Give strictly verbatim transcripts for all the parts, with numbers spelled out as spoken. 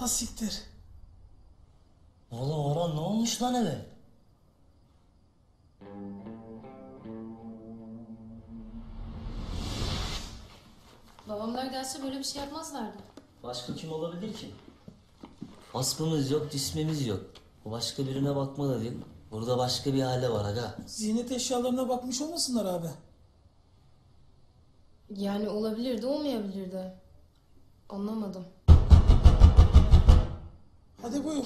Ha siktir. Oğlum Orhan ne olmuş lan eve? Babamlar gelse böyle bir şey yapmazlardı. Başka kim olabilir ki? Aspımız yok, cismimiz yok. Bu başka birine bakma da değil. Burada başka bir hale var aga. Ziynet eşyalarına bakmış olmasınlar abi. Yani olabilirdi, olmayabilirdi. Anlamadım. Hadi buyur.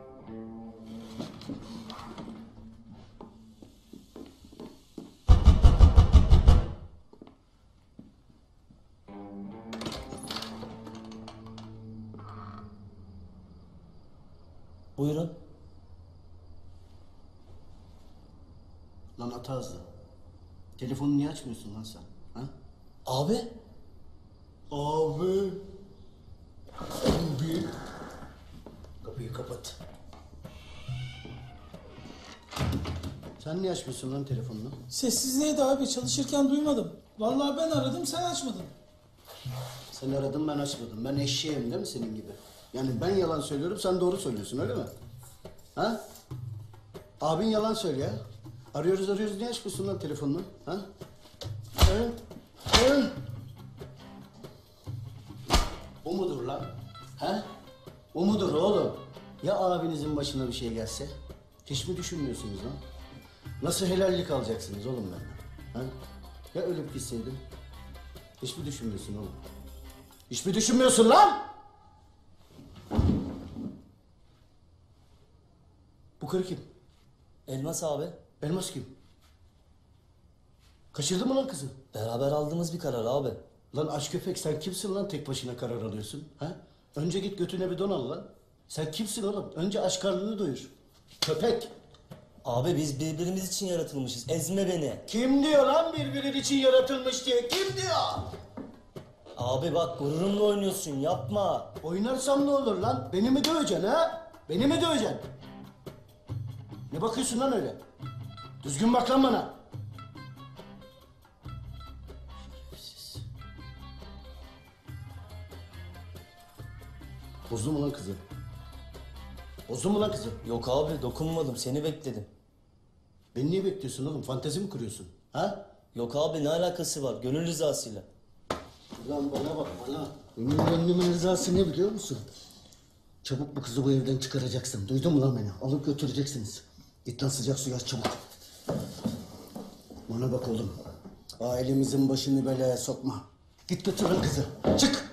Buyurun. Lan ata hızlı. Telefonu niye açmıyorsun lan sen? Ha? Abi. Abi. Abi. Kapıyı kapat. Sen niye açmıyorsun lan telefonunu? Sessizliğeydi abi. Çalışırken duymadım. Vallahi ben aradım, sen açmadın. Sen aradın ben açmadım. Ben eşeğim değil mi senin gibi? Yani ben yalan söylüyorum sen doğru söylüyorsun öyle mi? Ha? Abin yalan söylüyor. Arıyoruz arıyoruz niye açmıyorsun lan telefonunu? Ha? Hı? Hı? O mudur lan? Ha? O mudur oğlum? Ya abinizin başına bir şey gelse? Hiç mi düşünmüyorsunuz lan? Nasıl helallik alacaksınız oğlum benden? Ha? Ya ölüp gitseydin? Hiç mi düşünmüyorsun oğlum? Hiç mi düşünmüyorsun lan? Bu karı kim? Elmas abi. Elmas kim? Kaçırdın mı lan kızı? Beraber aldığımız bir karar abi. Lan aç köpek sen kimsin lan tek başına karar alıyorsun? Ha? Önce git götüne bir don al lan. Sen kimsin oğlum? Önce aç karnını doyur. Köpek. Abi biz birbirimiz için yaratılmışız. Ezme beni. Kim diyor lan birbirinin için yaratılmış diye? Kim diyor? Abi bak gururumla oynuyorsun yapma. Oynarsam ne olur lan? Beni mi döveceksin ha? Beni mi döveceksin? Ne bakıyorsun lan öyle? Düzgün bak lan bana. Şerefsiz. Bozdun mu lan kızı? Bozdun mu lan kızı? Yok abi dokunmadım seni bekledim. Beni niye bekliyorsun oğlum? Fantezi mi kuruyorsun? Ha? Yok abi ne alakası var gönül rızasıyla. Ulan bana bak bana. Benim gönlümün rızası ne biliyor musun? Çabuk bu kızı bu evden çıkaracaksın. Duydun mu lan beni? Alıp götüreceksiniz. Git lan sıcak suya çabuk. Bana bak oğlum. Ailemizin başını belaya sokma. Git götür lan kızı. Çık.